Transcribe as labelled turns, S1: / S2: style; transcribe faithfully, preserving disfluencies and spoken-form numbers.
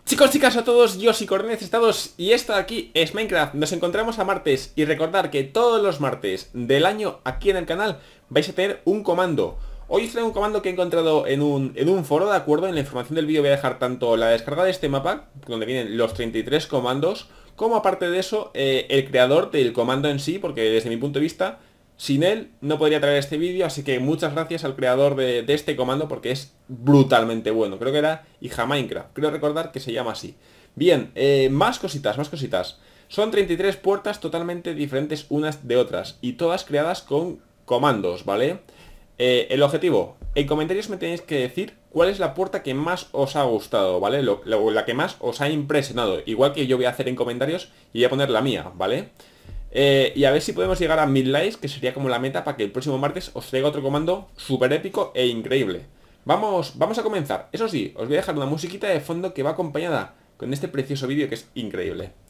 S1: Chicos, chicas, a todos, yo soy Cordones Estados y esto de aquí es Minecraft. Nos encontramos a martes y recordar que todos los martes del año aquí en el canal vais a tener un comando. Hoy os traigo un comando que he encontrado en un, en un foro, de acuerdo. En la información del vídeo voy a dejar tanto la descarga de este mapa, donde vienen los treinta y tres comandos, como aparte de eso, eh, el creador del comando en sí, porque desde mi punto de vista, sin él no podría traer este vídeo, así que muchas gracias al creador de, de este comando porque es brutalmente bueno. Creo que era IJAMinecraft, creo recordar que se llama así. Bien, eh, más cositas, más cositas. Son treinta y tres puertas totalmente diferentes unas de otras y todas creadas con comandos, ¿vale? Eh, el objetivo, en comentarios me tenéis que decir cuál es la puerta que más os ha gustado, ¿vale? Lo, lo, la que más os ha impresionado, igual que yo voy a hacer en comentarios y voy a poner la mía, ¿vale? Eh, y a ver si podemos llegar a mil likes, que sería como la meta para que el próximo martes os traiga otro comando súper épico e increíble. Vamos, vamos a comenzar. Eso sí, os voy a dejar una musiquita de fondo que va acompañada con este precioso vídeo que es increíble.